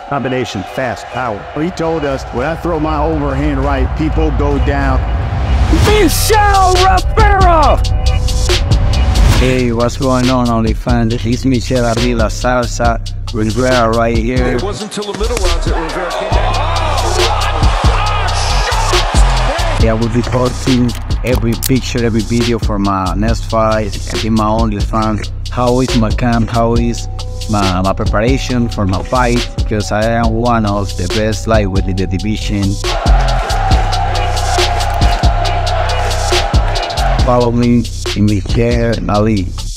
Combination, fast, power. He told us, when I throw my overhand right, people go down. Michel Rivera! Hey, what's going on, OnlyFans? It's Michel Arriba Salsa Rivera right here. It wasn't until the middle rounds that Rivera came back. Yeah, I will be posting every picture, every video for my next fight in my OnlyFans. How is my camp? How is my preparation for my fight? Because I am one of the best lightweight in the division. Follow me in Michel Ali.